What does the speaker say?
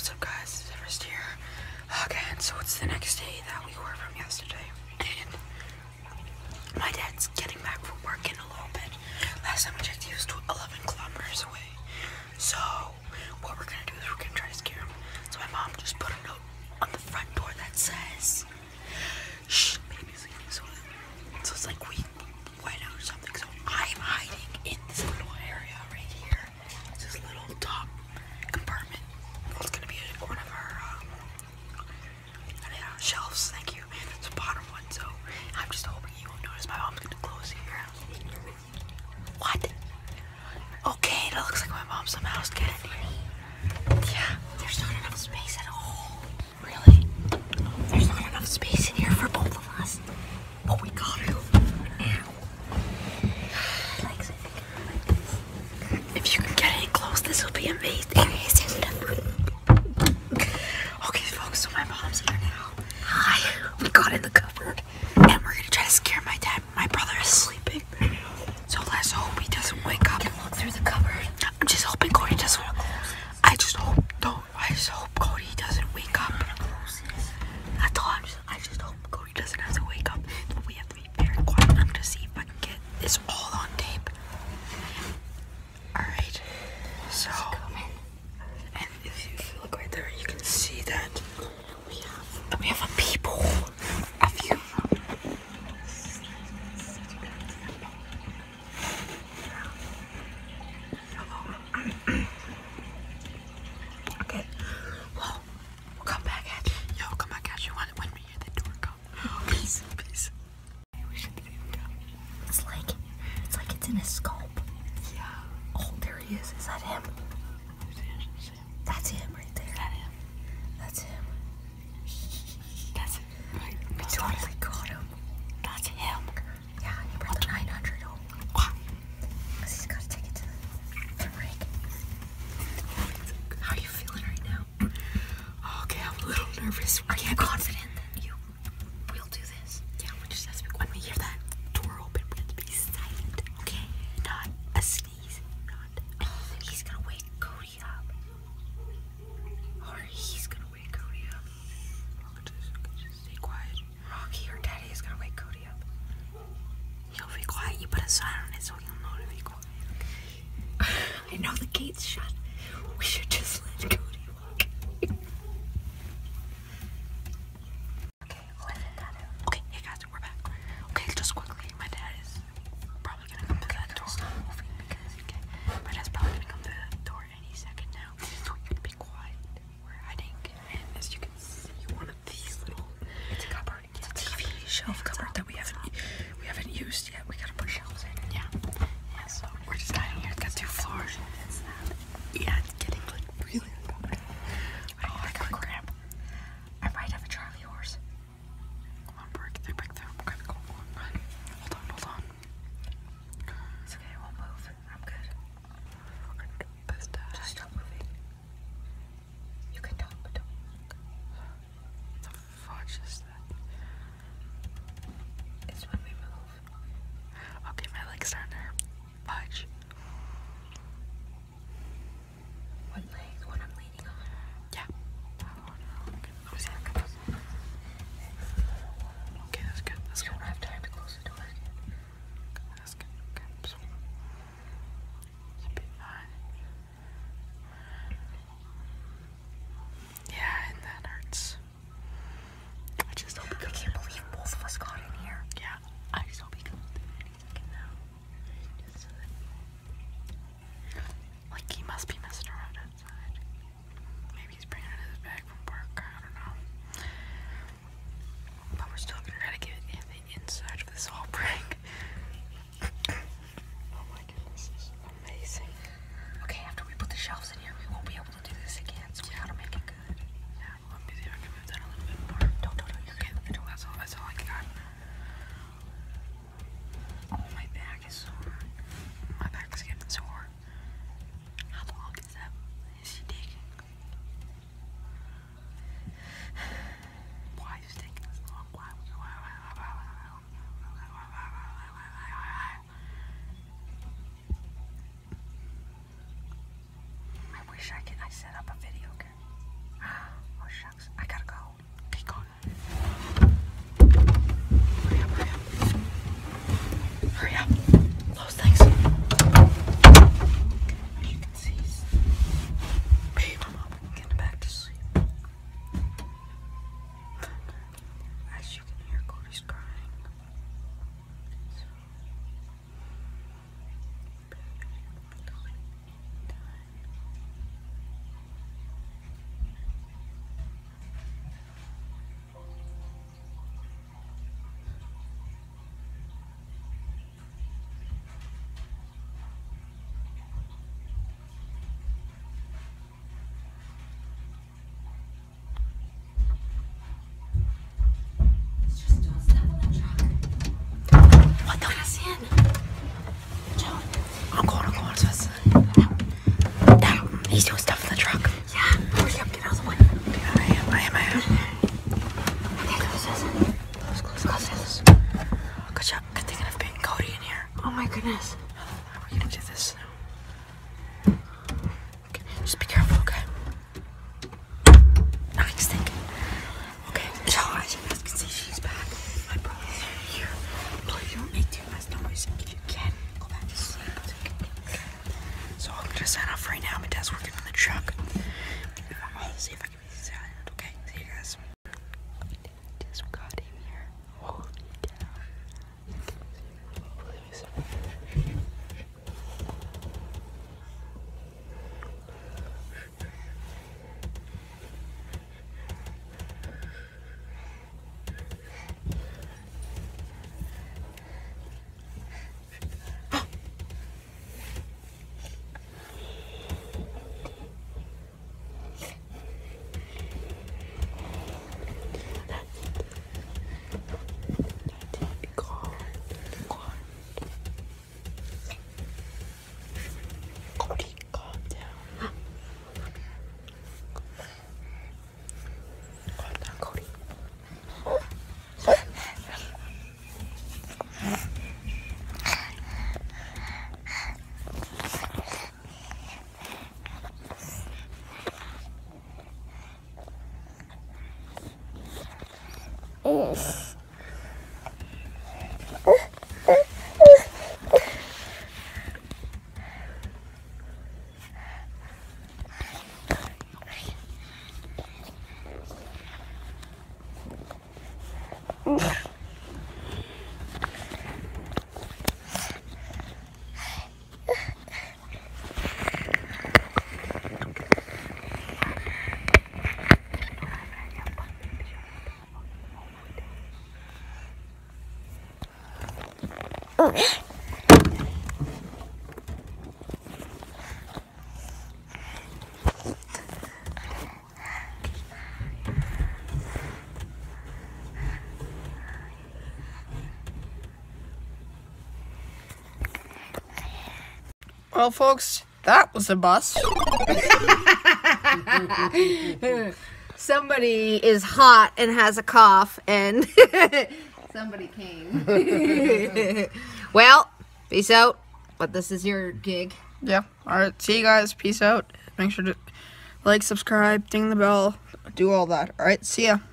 What's up guys, it's Everest here again. So it's the next day that we were from yesterday, and my dad's getting back from work in a little bit. Last time I checked he was 11 kilometers away. So what we're gonna do is we're gonna try to scare him. So my mom just put a note on the front door that says, shh, baby's leaving. So it's like we went out or something. So I'm hiding in this little area right here. It's this little top compartment. It's gonna be one of our shelves. Thank you. It's the bottom one. So I'm just hoping you won't notice. My mom's gonna close here. What? Okay, that looks like my mom somehow is getting here. Yeah, there's not enough space at all. Really? There's not enough space in here for both of us. But we got to. If you can get in close, this will be amazing. Okay, folks, so my mom's here now. Hi. We got in the cupboard, and we're gonna try to scare my dad. My brother is sleeping, so let's hope he doesn't wake up. Look through the cupboard. I'm just hoping Cody doesn't. I just hope Cody doesn't wake up. That's all. I just hope Cody doesn't have to wake up. We have to be very quiet. I'm gonna see if I can get this all on tape. All right. So, and if you look right there, you can see that we have a peephole. A few. Okay. Well, we'll come back at you. Yeah, we'll come back at you when we hear the door go. Peace. Peace. We should leave him down. It's like it's in his scope. Yeah. Oh, there he is. Is that him? That's him right there. Is that him? That's him. That's it. Right. We totally got him. That's him. Yeah, he brought the 900 home. Why? Because he's got to take it to the rig. How are you feeling right now? Okay, I'm a little nervous. Are you confident that we'll do this? Yeah, we just have to be, when we hear that door open, we have to be silent. Okay? Not a sneeze. Not. He's gonna wake Cody up. Or he's gonna wake Cody up. Just stay quiet. Rocky or Daddy is gonna wake Cody up. He'll be quiet. You put a sign on it so he'll know to be quiet. I know the gate's shut. We should just let Cody walk. Okay, okay, hey guys, we're back. Okay, just quickly, my dad is probably gonna come through that door. Stop moving because my dad's probably gonna come through that door any second now. So we gotta be quiet. We're hiding, and as you can see, one of these little it's a cupboard. It's a TV shelf cupboard that we haven't used yet. We gotta put shelves in. Yeah. Yeah. So we're just hiding here. It's got 2 floors. Yeah, it's getting like really uncomfortable. I got a cramp. I might have a Charlie horse. Come on, break through. Okay, go on. Hold on. It's okay, I won't move. I'm good. Just stop moving. You can talk, but don't move. The fudge is that? It's when we move. Okay, my leg's starting to hurt. Fudge. What leg? The one I'm leaning on? Yeah. Let me see. Okay, that's good. That's good. I don't have time to close the door. That's good. Okay. So, it'll be fine. Yeah, and that hurts. I just hope I can't believe both of us got in here. Yeah. I just hope he comes through any second now. Just so that, like, he must be messing around outside. Maybe he's bringing it in his bag from work. I don't know. But we're still gonna try to get in the inside of this whole prank. Oh my goodness, this is amazing. Okay, after we put the shelves in here, we won't be able to do this again, so we gotta make it good. Yeah, let me see if I can move that a little bit more. Don't. Okay, that's all I got. Oh, my back is sore. My back is getting sore. How long is that? Is he taking? Why is it taking this long? Why? I wish I set up a video camera. see if I can be silent. Okay, see you guys. Just got in here. Holy cow. Let me see. Well, folks, that was a bus. Somebody is hot and has a cough, and somebody came. Well, peace out. But this is your gig. Yeah. Alright, see you guys. Peace out. Make sure to like, subscribe, ding the bell, do all that. Alright, see ya.